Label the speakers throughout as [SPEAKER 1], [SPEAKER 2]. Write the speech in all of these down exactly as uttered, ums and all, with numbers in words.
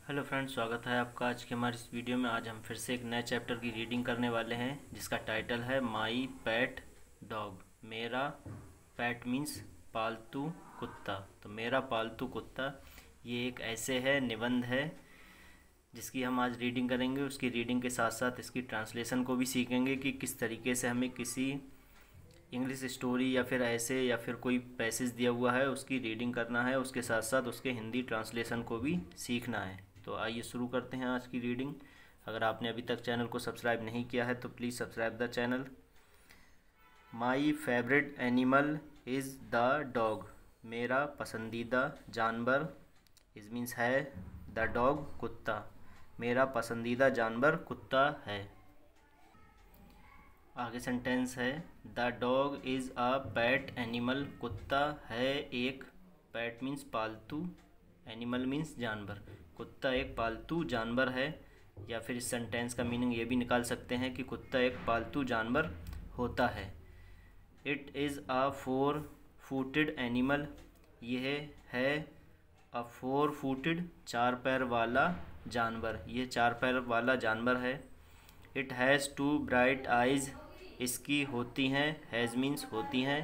[SPEAKER 1] Hello friends, स्वागत है आपका आज के हमारी इस वीडियो में। आज हम फिर से एक नए चैप्टर की रीडिंग करने वाले हैं जिसका टाइटल है माई पैट डॉग। मेरा पैट मीन्स पालतू कुत्ता। तो मेरा पालतू कुत्ता ये एक ऐसे है निबंध है जिसकी हम आज रीडिंग करेंगे। उसकी रीडिंग के साथ साथ इसकी ट्रांसलेशन को भी सीखेंगे कि किस तरीके से हमें किसी इंग्लिश स्टोरी या फिर ऐसे या फिर कोई पैसेज दिया हुआ है उसकी रीडिंग करना है, उसके साथ साथ उसके हिंदी ट्रांसलेशन को भी सीखना है। तो आइए शुरू करते हैं आज की रीडिंग। अगर आपने अभी तक चैनल को सब्सक्राइब नहीं किया है तो please subscribe the channel. My favourite animal is the dog. मेरा पसंदीदा जानवर इज मीन्स है द डॉग कुत्ता। मेरा पसंदीदा जानवर कुत्ता है। आगे सेंटेंस है the dog is a pet animal. कुत्ता है एक, पेट मीन्स पालतू, एनिमल मीन्स जानवर। कुत्ता एक पालतू जानवर है। या फिर इस सेंटेंस का मीनिंग ये भी निकाल सकते हैं कि कुत्ता एक पालतू जानवर होता है। It is a four footed animal. यह है अ फोर फूटेड चार पैर वाला जानवर। यह चार पैर वाला जानवर है। It has two bright eyes. इसकी होती हैं, हैज़ मीन्स होती हैं,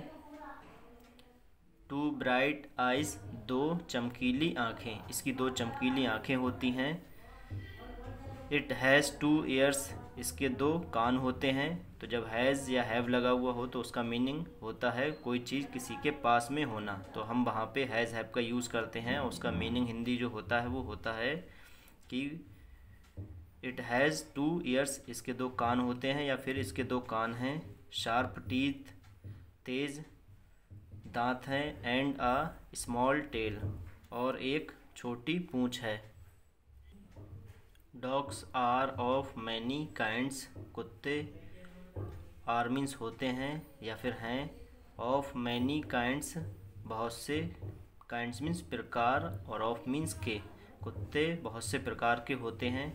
[SPEAKER 1] टू ब्राइट आइज़ दो चमकीली आँखें। इसकी दो चमकीली आँखें होती हैं। It has two ears. इसके दो कान होते हैं। तो जब हैज़ या हैव लगा हुआ हो तो उसका मीनिंग होता है कोई चीज़ किसी के पास में होना। तो हम वहाँ पे हैज़ हैव का यूज़ करते हैं। उसका मीनिंग हिंदी जो होता है वो होता है कि इट हैज़ टू ईयर्स। इसके दो कान होते हैं या फिर इसके दो कान हैं। शार्प टीथ, तेज़ दांत हैं। एंड अ स्मॉल टेल, और एक छोटी पूंछ है। Dogs are of many kinds. कुत्ते आर मीन्स होते हैं या फिर हैं, ऑफ मैनी काइंड्स बहुत से, काइंड्स मीन्स प्रकार, और ऑफ मीन्स के। कुत्ते बहुत से प्रकार के होते हैं।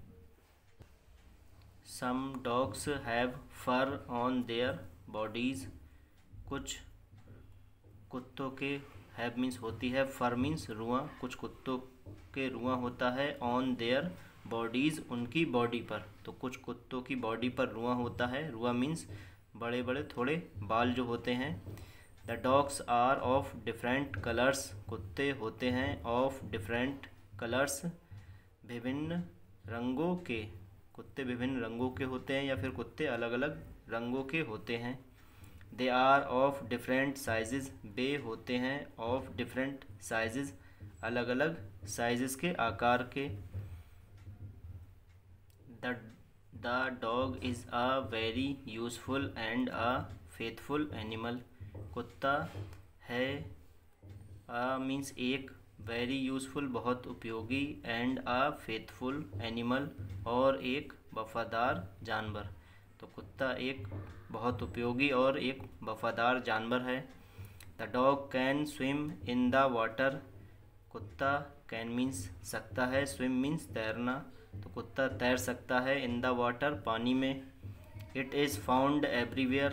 [SPEAKER 1] Some dogs have fur on their bodies. कुछ कुत्तों के, हैव मीन्स होती है, फर मीन्स रुआं। कुछ कुत्तों के रुआं होता है ऑन देयर बॉडीज़ उनकी बॉडी पर। तो कुछ कुत्तों की बॉडी पर रुआं होता है। रुआं मीन्स बड़े बड़े थोड़े बाल जो होते हैं। The dogs are of different colours. कुत्ते होते हैं ऑफ डिफरेंट कलर्स, विभिन्न रंगों के। कुत्ते विभिन्न रंगों के होते हैं या फिर कुत्ते अलग अलग रंगों के होते हैं। They are of different sizes. वे होते हैं ऑफ डिफरेंट साइजेज़, अलग अलग साइजेस के, आकार के। The the dog is a very useful and a faithful animal. कुत्ता है, अ मीन्स एक, वेरी यूज़फुल बहुत उपयोगी, एंड अ फेथफुल एनिमल और एक वफादार जानवर। तो कुत्ता एक बहुत उपयोगी और एक वफादार जानवर है। The dog can swim in the water. कुत्ता कैन मीन्स सकता है, स्विम मीन्स तैरना। तो कुत्ता तैर सकता है इन द वाटर पानी में। It is found everywhere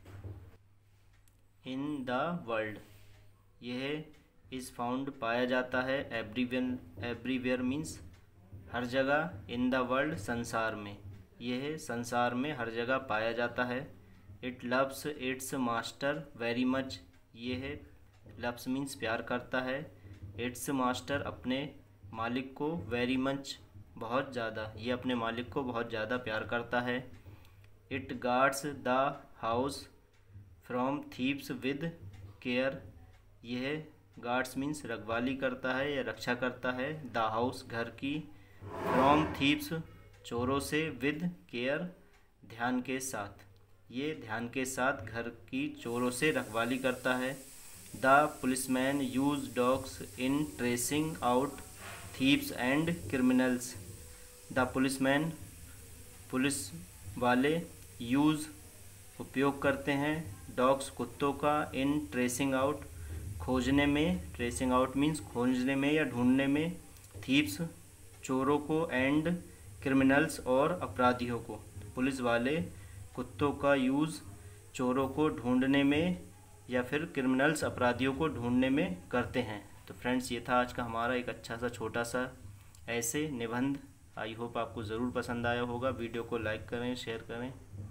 [SPEAKER 1] in the world. यह इज़ फाउंड पाया जाता है, एवरीवेयर एवरीवेयर मीन्स हर जगह, इन द वर्ल्ड संसार में। यह संसार में हर जगह पाया जाता है। It loves its master very much. यह लव्स मीन्स प्यार करता है, इट्स मास्टर अपने मालिक को, वेरी मच बहुत ज़्यादा, ये अपने मालिक को बहुत ज़्यादा प्यार करता है। It guards the house from thieves with care. यह गार्ड्स मीन्स रखवाली करता है या रक्षा करता है, द हाउस घर की, फ्रॉम थीव्स चोरों से, विद केयर ध्यान के साथ। ये ध्यान के साथ घर की चोरों से रखवाली करता है। The policeman use dogs in tracing out thieves and criminals. The policeman police वाले, यूज़ उपयोग करते हैं, डॉग्स कुत्तों का, इन ट्रेसिंग आउट खोजने में, ट्रेसिंग आउट मीन्स खोजने में या ढूंढने में, थीव्स चोरों को, एंड क्रिमिनल्स और अपराधियों को। पुलिस वाले कुत्तों का यूज़ चोरों को ढूंढने में या फिर क्रिमिनल्स अपराधियों को ढूंढने में करते हैं। तो फ्रेंड्स, ये था आज का हमारा एक अच्छा सा छोटा सा ऐसे निबंध आई होप आपको ज़रूर पसंद आया होगा। वीडियो को लाइक करें, शेयर करें।